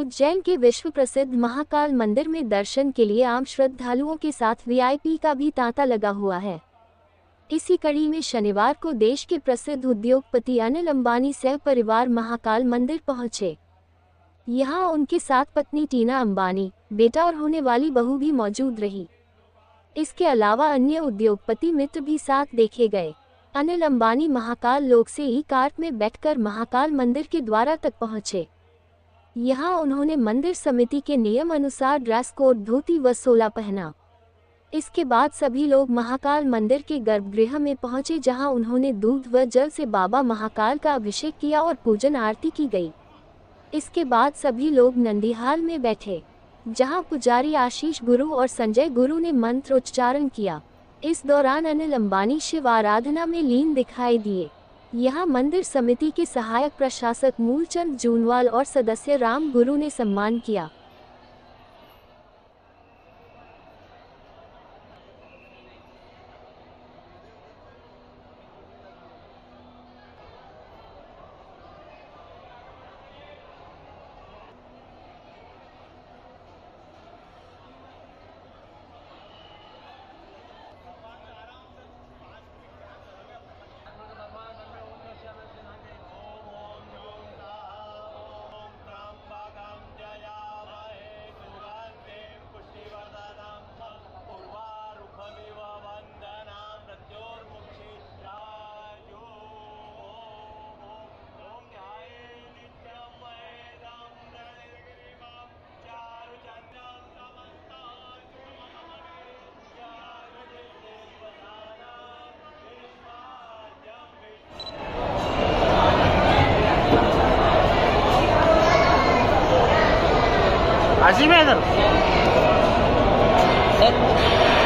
उज्जैन के विश्व प्रसिद्ध महाकाल मंदिर में दर्शन के लिए आम श्रद्धालुओं के साथ वीआईपी का भी तांता लगा हुआ है। इसी कड़ी में शनिवार को देश के प्रसिद्ध उद्योगपति अनिल अंबानी सह परिवार महाकाल मंदिर पहुंचे। यहां उनके साथ पत्नी टीना अंबानी, बेटा और होने वाली बहू भी मौजूद रही। इसके अलावा अन्य उद्योगपति मित्र भी साथ देखे गए। अनिल अंबानी महाकाल लोक से ई कार्ट में बैठकर महाकाल मंदिर के द्वार तक पहुंचे। यहां उन्होंने मंदिर समिति के नियम अनुसार ड्रेस कोड धोती व सोला पहना। इसके बाद सभी लोग महाकाल मंदिर के गर्भगृह में पहुंचे, जहां उन्होंने दूध व जल से बाबा महाकाल का अभिषेक किया और पूजन आरती की गई। इसके बाद सभी लोग नंदीहाल में बैठे, जहां पुजारी आशीष गुरु और संजय गुरु ने मंत्र उच्चारण किया। इस दौरान अनिल अंबानी शिव आराधना में लीन दिखाई दिए। यहां मंदिर समिति के सहायक प्रशासक मूलचंद जूनवाल और सदस्य राम गुरु ने सम्मान किया। आजी में इधर